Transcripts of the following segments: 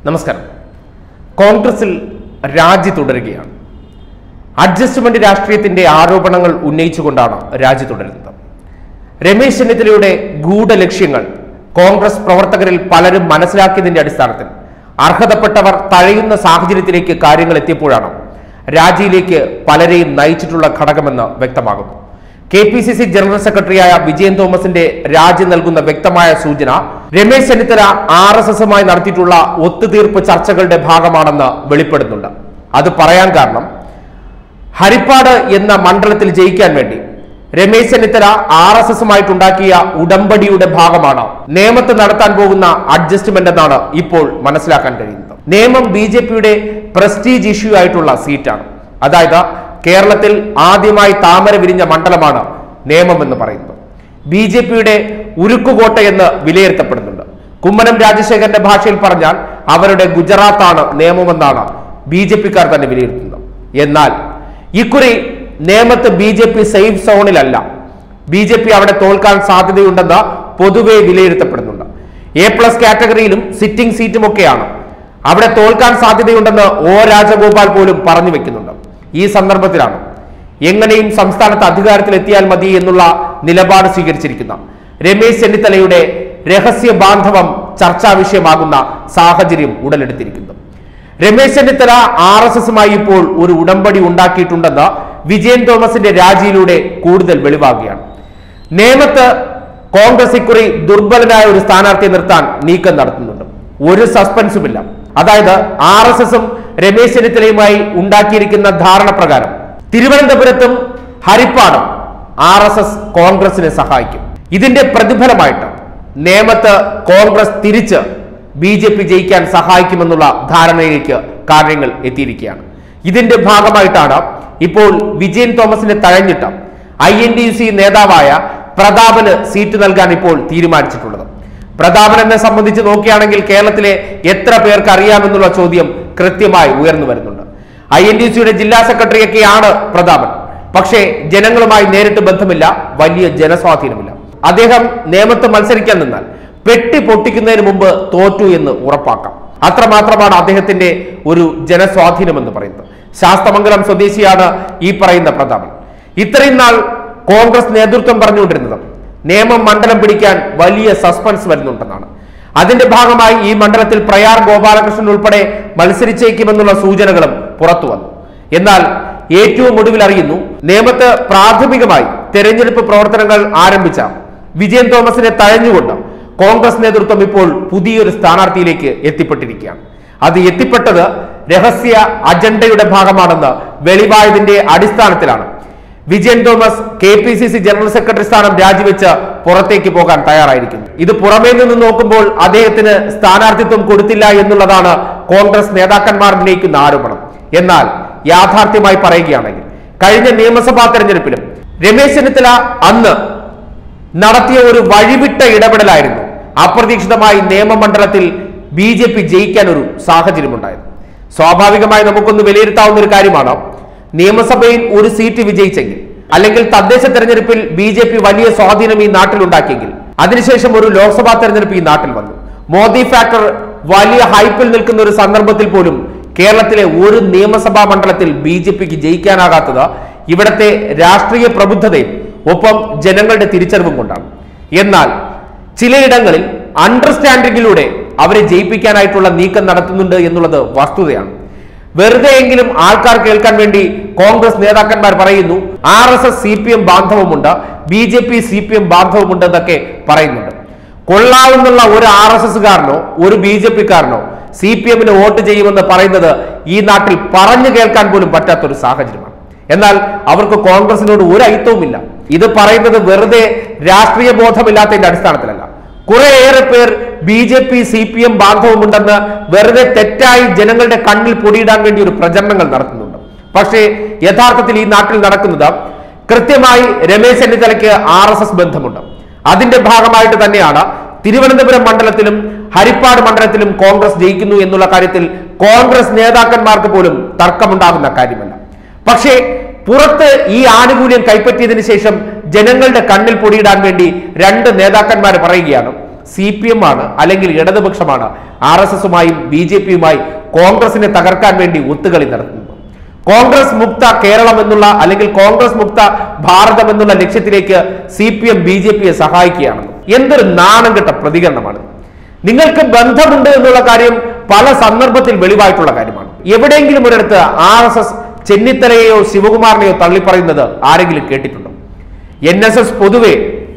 നമസ്കാരം. കോൺഗ്രസിൽ രാജി തുടരുകയാണ്. അഡ്ജസ്റ്റ്മെന്റ് രാഷ്ട്രീയത്തിന്റെ ആരോപണങ്ങൾ ഉന്നയിച്ചുകൊണ്ടാണ് രാജി തുടരുന്നത്. രമേശ് ചെന്നിത്തലയുടെ ഗൂഢലക്ഷ്യങ്ങൾ കോൺഗ്രസ് പ്രവർത്തകരിൽ പലരും മനസ്സിലാക്കിയതിന്റെ അടിസ്ഥാനത്തിൽ അർഹതപ്പെട്ടവർ തഴയുന്ന സാഹചര്യത്തിലേക്ക് കാര്യങ്ങൾ എത്തിയപ്പോഴാണ് രാജിയിലേക്ക് പലരെയും നയിച്ചിട്ടുള്ള ഘടകമെന്ന് വ്യക്തമാകുന്നു. KPCC ജനറൽ സെക്രട്ടറിയായ വിജയൻ തോമസിന്റെ രാജി നൽകുന്ന വ്യക്തമായ സൂചന രമേശ് ചെന്നിത്തല RSSുമായി നടത്തിയിട്ടുള്ള ഒത്തുതീർപ്പ് ചർച്ചകളുടെ ഭാഗമാണെന്ന് വെളിപ്പെടുന്നുണ്ട്. അത് പറയാൻ കാരണം ഹരിപ്പാട് എന്ന മണ്ഡലത്തിൽ ജയിക്കാൻ വേണ്ടി രമേശ് ചെന്നിത്തല RSSുമായിട്ടുണ്ടാക്കിയ ഉടമ്പടിയുടെ ഭാഗമാണ് നേമത്ത് നടത്താൻ പോകുന്ന അഡ്ജസ്റ്റ്മെന്റ് എന്നാണ് ഇപ്പോൾ മനസ്സിലാക്കാൻ കഴിയുന്നത്. നേമം BJPയുടെ പ്രസ്റ്റീജ് ഇഷ്യൂ ആയിട്ടുള്ള സീറ്റാണ്. അതായത് കേരളത്തിൽ ആദ്യമായി താമര വിരിഞ്ഞ മണ്ഡലമാണ് നേമം എന്ന് പറയുന്നത്. BJPയുടെ ഉരുക്കുകോട്ട എന്ന് വിലയിരുത്തപ്പെടുന്നുണ്ട്. കുമ്മനം രാജശേഖരന്റെ ഭാഷയിൽ പറഞ്ഞാൽ അവരുടെ ഗുജറാത്താണ് നേമമെന്നാണ് BJPക്കാർ തന്നെ വിലയിരുത്തുന്നത്. എന്നാൽ ഇക്കുറി നേമത്ത് BJP സേഫ് സോണിലല്ല. BJP അവിടെ തോൽക്കാൻ സാധ്യതയുണ്ടെന്ന് പൊതുവെ വിലയിരുത്തപ്പെടുന്നുണ്ട്. A+ കാറ്റഗറിയിലും sitting സീറ്റുമൊക്കെയാണ്. അവിടെ തോൽക്കാൻ സാധ്യതയുണ്ടെന്ന് O രാജഗോപാൽ പോലും പറഞ്ഞു വെക്കുന്നുണ്ട്. ഈ സന്ദർഭത്തിലാണ് എങ്ങനെയും സംസ്ഥാനത്ത് അധികാരത്തിലെത്തിയാൽ മതി എന്നുള്ള നിലപാട് സ്വീകരിച്ചിരിക്കുന്ന രമേശ് ചെന്നിത്തലയുടെ രഹസ്യ ബാന്ധവം ചർച്ചാ വിഷയമാകുന്ന സാഹചര്യം ഉടലെടുത്തിരിക്കുന്നത്. രമേശ് ചെന്നിത്തല RSSുമായി ഇപ്പോൾ ഒരു ഉടമ്പടി ഉണ്ടാക്കിയിട്ടുണ്ടെന്ന് വിജയൻ തോമസിന്റെ രാജിയിലൂടെ കൂടുതൽ വെളിവാകുകയാണ്. നേമത്ത് കോൺഗ്രസ് ഇക്കുറി ദുർബലനായ ഒരു സ്ഥാനാർത്ഥിയെ നിർത്താൻ നീക്കം നടത്തുന്നുണ്ട്. ഒരു സസ്പെൻസുമില്ല. അതായത് RSSും രമേശ് ചെന്നിത്തലയുമായി ഉണ്ടാക്കിയിരിക്കുന്ന ധാരണ പ്രകാരം തിരുവനന്തപുരത്തും ഹരിപ്പാടും RSS കോൺഗ്രസിനെ സഹായിക്കും. ഇതിന്റെ പ്രതിഫലമായിട്ട് നേമത്ത് കോൺഗ്രസ് തിരിച്ച് BJP ജയിക്കാൻ സഹായിക്കുമെന്നുള്ള ധാരണയിലേക്ക് കാര്യങ്ങൾ എത്തിയിരിക്കുകയാണ്. ഇതിന്റെ ഭാഗമായിട്ടാണ് ഇപ്പോൾ വിജയൻ തോമസിനെ തഴഞ്ഞിട്ട് INTUC നേതാവായ പ്രതാപന് സീറ്റ് നൽകാൻ ഇപ്പോൾ തീരുമാനിച്ചിട്ടുള്ളത്. പ്രതാപൻ എന്നെ സംബന്ധിച്ച് നോക്കുകയാണെങ്കിൽ കേരളത്തിലെ എത്ര പേർക്ക് അറിയാമെന്നുള്ള ചോദ്യം കൃത്യമായി ഉയർന്നു വരുന്നുണ്ട്. INTUCയുടെ ജില്ലാ സെക്രട്ടറിയൊക്കെയാണ് പ്രതാപൻ. പക്ഷേ ജനങ്ങളുമായി നേരിട്ട് ബന്ധമില്ല, വലിയ ജനസ്വാധീനമില്ല. അദ്ദേഹം നേമത്ത് മത്സരിക്കാൻ നിന്നാൽ പെട്ടി പൊട്ടിക്കുന്നതിന് മുമ്പ് തോറ്റു എന്ന് ഉറപ്പാക്കാം. അത്രമാത്രമാണ് അദ്ദേഹത്തിന്റെ ഒരു ജനസ്വാധീനം എന്ന് പറയുന്നത്. ശാസ്തമംഗലം സ്വദേശിയാണ് ഈ പറയുന്ന പ്രതാപൻ. ഇത്രയും നാൾ കോൺഗ്രസ് നേതൃത്വം പറഞ്ഞുകൊണ്ടിരുന്നത് നേമം മണ്ഡലം പിടിക്കാൻ വലിയ സസ്പെൻസ് വരുന്നുണ്ടെന്നാണ്. അതിന്റെ ഭാഗമായി ഈ മണ്ഡലത്തിൽ പ്രയാർ ഗോപാലകൃഷ്ണൻ ഉൾപ്പെടെ മത്സരിച്ചേക്കുമെന്നുള്ള സൂചനകളും പുറത്തു വന്നു. എന്നാൽ ഏറ്റവും ഒടുവിൽ അറിയുന്നു നേമത്ത് പ്രാഥമികമായി തെരഞ്ഞെടുപ്പ് പ്രവർത്തനങ്ങൾ ആരംഭിച്ച വിജയൻ തോമസിനെ തഴഞ്ഞുകൊണ്ട് കോൺഗ്രസ് നേതൃത്വം ഇപ്പോൾ പുതിയൊരു സ്ഥാനാർത്ഥിയിലേക്ക് എത്തിപ്പെട്ടിരിക്കുകയാണ്. അത് എത്തിപ്പെട്ടത് രഹസ്യ അജണ്ടയുടെ ഭാഗമാണെന്ന് വെളിവായതിന്റെ അടിസ്ഥാനത്തിലാണ് Vijayan Thomas KPCC general secretary സ്ഥാനം രാജിവെച്ച് പുറത്തേക്ക് പോകാൻ തയ്യാറായിരിക്കുന്നു. ഇത് പുറമേ നിന്ന് നോക്കുമ്പോൾ അദ്ദേഹത്തിന് സ്ഥാനാർത്ഥിത്വം കൊടുത്തില്ല എന്നുള്ളതാണ് കോൺഗ്രസ് നേതാക്കന്മാർ ഉന്നയിക്കുന്ന ആരോപണം. എന്നാൽ യാഥാർത്ഥ്യമായി പറയുകയാണെങ്കിൽ കഴിഞ്ഞ നിയമസഭാ തെരഞ്ഞെടുപ്പിലും രമേശ് ചെന്നിത്തല അന്ന് നടത്തിയ ഒരു വഴിവിട്ട ഇടപെടലായിരുന്നു അപ്രതീക്ഷിതമായി നിയമമണ്ഡലത്തിൽ BJP ജയിക്കാൻ ഒരു സാഹചര്യമുണ്ടായത്. സ്വാഭാവികമായി നമുക്കൊന്ന് വിലയിരുത്താവുന്ന ഒരു കാര്യമാണ്, നിയമസഭയിൽ ഒരു സീറ്റ് വിജയിച്ചെങ്കിൽ അല്ലെങ്കിൽ തദ്ദേശ തെരഞ്ഞെടുപ്പിൽ BJP വലിയ സ്വാധീനം ഈ നാട്ടിലുണ്ടാക്കിയെങ്കിൽ അതിനുശേഷം ഒരു ലോക്സഭാ തെരഞ്ഞെടുപ്പ് ഈ നാട്ടിൽ വന്നു. മോദി ഫാക്ടർ വലിയ ഹൈപ്പിൽ നിൽക്കുന്ന ഒരു സന്ദർഭത്തിൽ പോലും കേരളത്തിലെ ഒരു നിയമസഭാ മണ്ഡലത്തിൽ BJPക്ക് ജയിക്കാനാകാത്തത് ഇവിടത്തെ രാഷ്ട്രീയ പ്രബുദ്ധതയും ഒപ്പം ജനങ്ങളുടെ തിരിച്ചറിവും കൊണ്ടാണ്. എന്നാൽ ചിലയിടങ്ങളിൽ അണ്ടർസ്റ്റാൻഡിങ്ങിലൂടെ അവരെ ജയിപ്പിക്കാനായിട്ടുള്ള നീക്കം നടത്തുന്നുണ്ട് എന്നുള്ളത് വസ്തുതയാണ്. വെറുതെയെങ്കിലും ആൾക്കാർ കേൾക്കാൻ വേണ്ടി കോൺഗ്രസ് നേതാക്കന്മാർ പറയുന്നു RSS CPM ബാന്ധവമുണ്ട്, BJP CPM ബാന്ധവമുണ്ട് എന്നൊക്കെ പറയുന്നുണ്ട്. കൊള്ളാവുന്നുള്ള ഒരു RSSകാരനോ ഒരു BJPക്കാരനോ CPMന് വോട്ട് ചെയ്യുമെന്ന് പറയുന്നത് ഈ നാട്ടിൽ പറഞ്ഞു കേൾക്കാൻ പോലും പറ്റാത്തൊരു സാഹചര്യമാണ്. എന്നാൽ അവർക്ക് കോൺഗ്രസിനോട് ഒരു ഐത്തവുമില്ല. ഇത് പറയുന്നത് വെറുതെ രാഷ്ട്രീയ ബോധമില്ലാത്തതിന്റെ അടിസ്ഥാനത്തിലല്ല. കുറേയേറെ പേർ BJP CPM ബാന്ധവമുണ്ടെന്ന് വെറുതെ തെറ്റായി ജനങ്ങളുടെ കണ്ണിൽ പൊടിയിടാൻ വേണ്ടി ഒരു പ്രചരണങ്ങൾ നടത്തുന്നുണ്ട്. പക്ഷേ യഥാർത്ഥത്തിൽ ഈ നാട്ടിൽ നടക്കുന്നത് കൃത്യമായി രമേശ് ചെന്നിത്തലയ്ക്ക് RSS ബന്ധമുണ്ട്. അതിന്റെ ഭാഗമായിട്ട് തന്നെയാണ് തിരുവനന്തപുരം മണ്ഡലത്തിലും ഹരിപ്പാട് മണ്ഡലത്തിലും കോൺഗ്രസ് ജയിക്കുന്നു എന്നുള്ള കാര്യത്തിൽ കോൺഗ്രസ് നേതാക്കന്മാർക്ക് പോലും തർക്കമുണ്ടാകുന്ന കാര്യമല്ല. പക്ഷേ പുറത്ത് ഈ ആനുകൂല്യം കൈപ്പറ്റിയതിനു ശേഷം ജനങ്ങളുടെ കണ്ണിൽ പൊടിയിടാൻ വേണ്ടി രണ്ട് നേതാക്കന്മാർ പറയുകയാണ് CPM ആണ്, അല്ലെങ്കിൽ ഇടതുപക്ഷമാണ് RSSുമായും BJPയുമായി കോൺഗ്രസിനെ തകർക്കാൻ വേണ്ടി ഒത്തുകളി നടത്തുന്നത്. കോൺഗ്രസ് മുക്ത കേരളം എന്നുള്ള, അല്ലെങ്കിൽ കോൺഗ്രസ് മുക്ത ഭാരതം എന്നുള്ള ലക്ഷ്യത്തിലേക്ക് CPM BJPയെ സഹായിക്കുകയാണ്. എന്തൊരു നാണം കെട്ട പ്രതികരണമാണ്. നിങ്ങൾക്ക് ബന്ധമുണ്ട് എന്നുള്ള കാര്യം പല സന്ദർഭത്തിൽ വെളിവായിട്ടുള്ള കാര്യമാണ്. എവിടെയെങ്കിലും ഒരിടത്ത് RSS ചെന്നിത്തലയെയോ ശിവകുമാറിനെയോ തള്ളിപ്പറയുന്നത് ആരെങ്കിലും കേട്ടിട്ടുണ്ടോ? NSS പൊതുവെ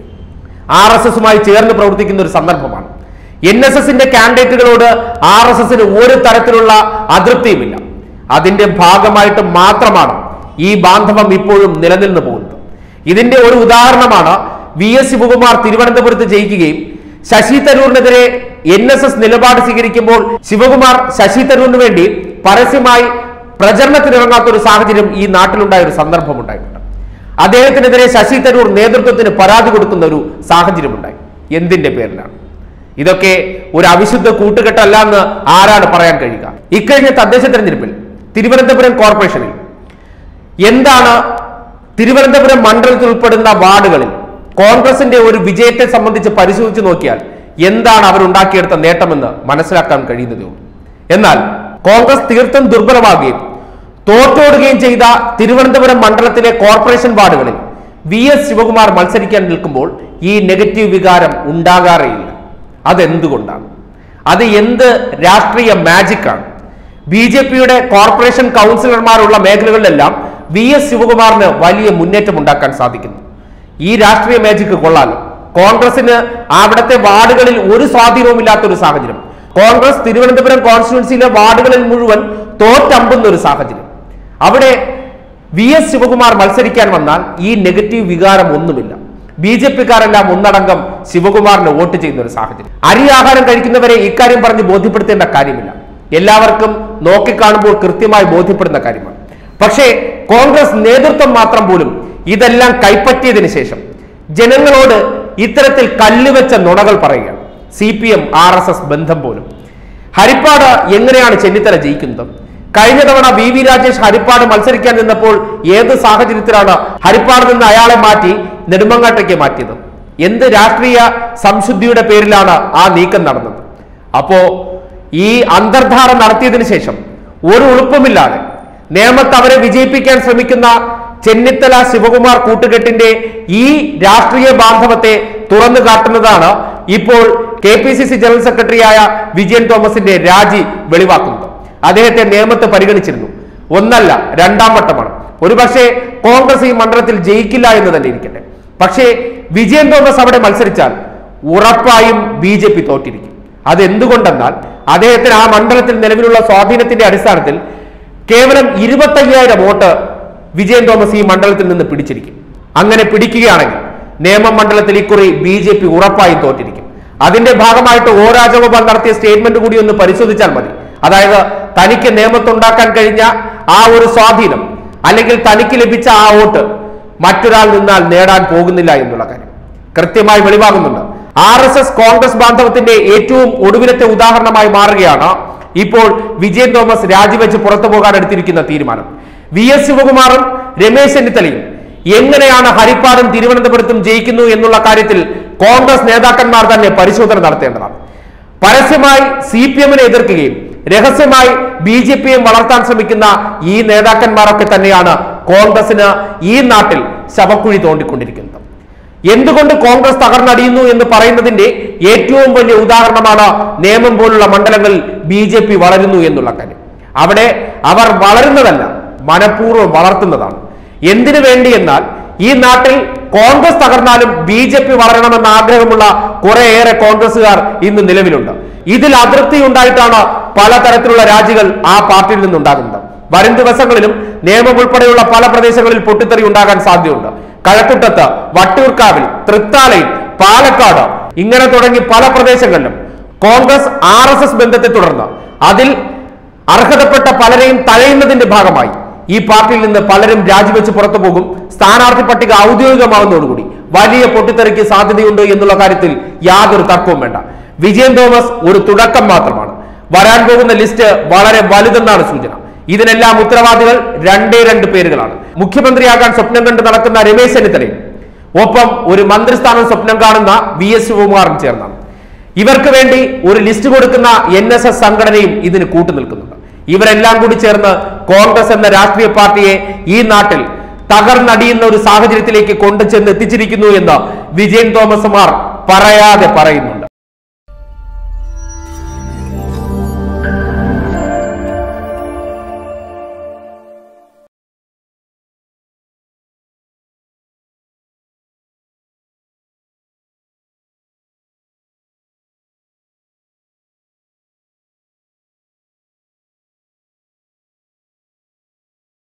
RSSുമായി ചേർന്ന് പ്രവർത്തിക്കുന്ന ഒരു സന്ദർഭമാണ്. NSSന്റെ കാൻഡിഡേറ്റുകളോട് RSSന് ഒരു തരത്തിലുള്ള അതൃപ്തിയുമില്ല. അതിന്റെ ഭാഗമായിട്ട് മാത്രമാണ് ഈ ബാന്ധവം ഇപ്പോഴും നിലനിന്ന് പോകുന്നത്. ഇതിന്റെ ഒരു ഉദാഹരണമാണ് VS ശിവകുമാർ തിരുവനന്തപുരത്ത് ജയിക്കുകയും ശശി തരൂരിനെതിരെ NSS നിലപാട് സ്വീകരിക്കുമ്പോൾ ശിവകുമാർ ശശി തരൂരിന് വേണ്ടി പരസ്യമായി പ്രചരണത്തിനിറങ്ങാത്ത ഒരു സാഹചര്യം ഈ നാട്ടിലുണ്ടായ ഒരു സന്ദർഭം ഉണ്ടായിട്ടുണ്ട്. അദ്ദേഹത്തിനെതിരെ ശശി തരൂർ നേതൃത്വത്തിന് പരാതി കൊടുക്കുന്ന ഒരു സാഹചര്യം ഉണ്ടായി. എന്തിന്റെ പേരിലാണ്? ഇതൊക്കെ ഒരു അവിശുദ്ധ കൂട്ടുകെട്ടല്ല എന്ന് ആരാണ് പറയാൻ കഴിയുക? ഇക്കഴിഞ്ഞ തദ്ദേശ തെരഞ്ഞെടുപ്പിൽ തിരുവനന്തപുരം കോർപ്പറേഷനിൽ എന്താണ് തിരുവനന്തപുരം മണ്ഡലത്തിൽ ഉൾപ്പെടുന്ന വാർഡുകളിൽ കോൺഗ്രസിന്റെ ഒരു വിജയത്തെ സംബന്ധിച്ച് പരിശോധിച്ച് നോക്കിയാൽ എന്താണ് അവരുണ്ടാക്കിയെടുത്ത നേട്ടമെന്ന് മനസ്സിലാക്കാൻ കഴിയുന്നതേ ഉള്ളൂ. എന്നാൽ കോൺഗ്രസ് തീർത്തും ദുർബലമാകുകയും തോറ്റോടുകയും ചെയ്ത തിരുവനന്തപുരം മണ്ഡലത്തിലെ കോർപ്പറേഷൻ വാർഡുകളിൽ VS ശിവകുമാർ മത്സരിക്കാൻ നിൽക്കുമ്പോൾ ഈ നെഗറ്റീവ് വികാരം ഉണ്ടാകാറേയില്ല. അതെന്തുകൊണ്ടാണ്? അത് എന്ത് രാഷ്ട്രീയ മാജിക്കാണ്? BJPയുടെ കോർപ്പറേഷൻ കൗൺസിലർമാരുള്ള മേഖലകളിലെല്ലാം VS ശിവകുമാറിന് വലിയ മുന്നേറ്റം ഉണ്ടാക്കാൻ സാധിക്കുന്നു. ഈ രാഷ്ട്രീയ മാജിക്ക് കൊള്ളാലോ. കോൺഗ്രസിന് അവിടുത്തെ വാർഡുകളിൽ ഒരു സ്വാധീനവും ഇല്ലാത്തൊരു സാഹചര്യം, കോൺഗ്രസ് തിരുവനന്തപുരം കോൺസ്റ്റിറ്റ്യുവൻസിയിലെ വാർഡുകളിൽ മുഴുവൻ തോറ്റമ്പുന്ന ഒരു സാഹചര്യം. അവിടെ VS ശിവകുമാർ മത്സരിക്കാൻ വന്നാൽ ഈ നെഗറ്റീവ് വികാരം ഒന്നുമില്ല. BJPക്കാരെല്ലാം ഒന്നടങ്കം ശിവകുമാറിന് വോട്ട് ചെയ്യുന്ന ഒരു സാഹചര്യം. അരി ആഹാരം കഴിക്കുന്നവരെ ഇക്കാര്യം പറഞ്ഞ് ബോധ്യപ്പെടുത്തേണ്ട കാര്യമില്ല. എല്ലാവർക്കും നോക്കിക്കാണുമ്പോൾ കൃത്യമായി ബോധ്യപ്പെടുന്ന കാര്യമാണ്. പക്ഷേ കോൺഗ്രസ് നേതൃത്വം മാത്രം പോലും ഇതെല്ലാം കൈപ്പറ്റിയതിനു ശേഷം ജനങ്ങളോട് ഇത്തരത്തിൽ കല്ലുവെച്ച നുണകൾ പറയുകയാണ്. CPM RSS ബന്ധം പോലും. ഹരിപ്പാട് എങ്ങനെയാണ് ചെന്നിത്തല ജയിക്കുന്നത്? കഴിഞ്ഞ തവണ VV രാജേഷ് ഹരിപ്പാട് മത്സരിക്കാൻ നിന്നപ്പോൾ ഏത് സാഹചര്യത്തിലാണ് ഹരിപ്പാട് നിന്ന് അയാളെ മാറ്റി നെടുമങ്ങാട്ടേക്ക് മാറ്റിയത്? എന്ത് രാഷ്ട്രീയ സംശുദ്ധിയുടെ പേരിലാണ് ആ നീക്കം നടന്നത്? അപ്പോ ഈ അന്തർധാര നടത്തിയതിനു ശേഷം ഒരു ഉളുപ്പുമില്ലാതെ നേമത്ത് അവരെ വിജയിപ്പിക്കാൻ ശ്രമിക്കുന്ന ചെന്നിത്തല ശിവകുമാർ കൂട്ടുകെട്ടിന്റെ ഈ രാഷ്ട്രീയ ബാന്ധവത്തെ തുറന്നു കാട്ടുന്നതാണ് ഇപ്പോൾ KPCC ജനറൽ സെക്രട്ടറിയായ വിജയൻ തോമസിന്റെ രാജി വെളിവാക്കുന്നത്. അദ്ദേഹത്തെ നേമത്ത് പരിഗണിച്ചിരുന്നു. ഒന്നല്ല, രണ്ടാം വട്ടമാണ്. ഒരുപക്ഷെ കോൺഗ്രസ് ഈ മണ്ഡലത്തിൽ ജയിക്കില്ല എന്ന് തന്നെ ഇരിക്കട്ടെ. പക്ഷേ വിജയൻ തോമസ് അവിടെ മത്സരിച്ചാൽ ഉറപ്പായും BJP തോറ്റിരിക്കും. അതെന്തുകൊണ്ടെന്നാൽ അദ്ദേഹത്തിന് ആ മണ്ഡലത്തിൽ നിലവിലുള്ള സ്വാധീനത്തിന്റെ അടിസ്ഥാനത്തിൽ കേവലം 25,000 വോട്ട് വിജയൻ തോമസ് ഈ മണ്ഡലത്തിൽ നിന്ന് പിടിച്ചിരിക്കും. അങ്ങനെ പിടിക്കുകയാണെങ്കിൽ നേമം മണ്ഡലത്തിൽ ഇക്കുറി BJP ഉറപ്പായും തോറ്റിരിക്കും. അതിന്റെ ഭാഗമായിട്ട് O രാജഗോപാൽ നടത്തിയ സ്റ്റേറ്റ്മെന്റ് കൂടി ഒന്ന് പരിശോധിച്ചാൽ മതി. അതായത് തനിക്ക് നേമത്തുണ്ടാക്കാൻ കഴിഞ്ഞ ആ ഒരു സ്വാധീനം, അല്ലെങ്കിൽ തനിക്ക് ലഭിച്ച ആ വോട്ട് മറ്റൊരാൾ നിന്നാൽ നേടാൻ പോകുന്നില്ല എന്നുള്ള കാര്യം കൃത്യമായി വെളിവാകുന്നുണ്ട്. RSS കോൺഗ്രസ് ബാന്ധവത്തിന്റെ ഏറ്റവും ഒടുവിലത്തെ ഉദാഹരണമായി മാറുകയാണ് ഇപ്പോൾ വിജയൻ തോമസ് രാജിവെച്ച് പുറത്തു പോകാൻ എടുത്തിരിക്കുന്ന തീരുമാനം. VS ശിവകുമാറും രമേശ് ചെന്നിത്തലയും എങ്ങനെയാണ് ഹരിപ്പാടും തിരുവനന്തപുരത്തും ജയിക്കുന്നു എന്നുള്ള കാര്യത്തിൽ കോൺഗ്രസ് നേതാക്കന്മാർ തന്നെ പരിശോധന നടത്തേണ്ടതാണ്. പരസ്യമായി CPMനെ എതിർക്കുകയും രഹസ്യമായി BJPയെ വളർത്താൻ ശ്രമിക്കുന്ന ഈ നേതാക്കന്മാരൊക്കെ തന്നെയാണ് കോൺഗ്രസിന് ഈ നാട്ടിൽ ശവക്കുഴി തോണ്ടിക്കൊണ്ടിരിക്കുന്നത്. എന്തുകൊണ്ട് കോൺഗ്രസ് തകർന്നടിയുന്നു എന്ന് പറയുന്നതിന്റെ ഏറ്റവും വലിയ ഉദാഹരണമാണ് നേമം പോലുള്ള മണ്ഡലങ്ങളിൽ BJP വളരുന്നു എന്നുള്ള കാര്യം. അവിടെ അവർ വളരുന്നതല്ല, മനഃപൂർവ്വം വളർത്തുന്നതാണ്. എന്തിനു വേണ്ടി എന്നാൽ ഈ നാട്ടിൽ കോൺഗ്രസ് തകർന്നാലും BJP വളരണമെന്ന ആഗ്രഹമുള്ള കുറേയേറെ കോൺഗ്രസുകാർ ഇന്ന് നിലവിലുണ്ട്. ഇതിൽ അതൃപ്തി ഉണ്ടായിട്ടാണ് പലതരത്തിലുള്ള രാജികൾ ആ പാർട്ടിയിൽ നിന്നുണ്ടാകുന്നത്. വരും ദിവസങ്ങളിലും നേമം ഉൾപ്പെടെയുള്ള പല പ്രദേശങ്ങളിൽ പൊട്ടിത്തെറി ഉണ്ടാകാൻ സാധ്യതയുണ്ട്. കഴക്കൂട്ടത്ത്, വട്ടിയൂർക്കാവിൽ, തൃത്താലയിൽ, പാലക്കാട് ഇങ്ങനെ തുടങ്ങി പല പ്രദേശങ്ങളിലും കോൺഗ്രസ് RSS ബന്ധത്തെ തുടർന്ന് അതിൽ അർഹതപ്പെട്ട പലരെയും തഴയുന്നതിന്റെ ഭാഗമായി ഈ പാർട്ടിയിൽ നിന്ന് പലരും രാജിവെച്ച് പുറത്തു പോകും. സ്ഥാനാർത്ഥി പട്ടിക ഔദ്യോഗികമാവുന്നതോടുകൂടി വലിയ പൊട്ടിത്തെറിക്ക് സാധ്യതയുണ്ട് എന്നുള്ള കാര്യത്തിൽ യാതൊരു തർക്കവും വേണ്ട. വിജയൻ തോമസ് ഒരു തുടക്കം മാത്രമാണ്. വരാൻ പോകുന്ന ലിസ്റ്റ് വളരെ വലുതെന്നാണ് സൂചന. ഇതിനെല്ലാം ഉത്തരവാദികൾ രണ്ട് പേരുകളാണ്. മുഖ്യമന്ത്രിയാകാൻ സ്വപ്നം കണ്ട് നടക്കുന്ന രമേശ് ചെന്നിത്തലയും ഒപ്പം ഒരു മന്ത്രിസ്ഥാനം സ്വപ്നം കാണുന്ന VS ശിവകുമാറും ചേർന്നാണ്. ഇവർക്ക് വേണ്ടി ഒരു ലിസ്റ്റ് കൊടുക്കുന്ന NSS സംഘടനയും ഇതിന് കൂട്ടുനിൽക്കുന്നുണ്ട്. ഇവരെല്ലാം കൂടി ചേർന്ന് കോൺഗ്രസ് എന്ന രാഷ്ട്രീയ പാർട്ടിയെ ഈ നാട്ടിൽ തകർന്നടിയുന്ന ഒരു സാഹചര്യത്തിലേക്ക് കൊണ്ടുചെന്ന് എത്തിച്ചിരിക്കുന്നു എന്ന് വിജയൻ തോമസ് മാർ പറയാതെ പറയുന്നു.